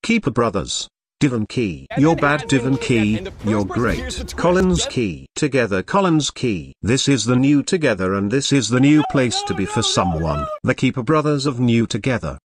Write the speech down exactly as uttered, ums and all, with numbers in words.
Keyper brothers. Devon Key. You're bad Devon Key, you're great. Collins Key. Together Collins Key. This is the new Together and this is the new place to be for someone. The Keyper brothers of New Together.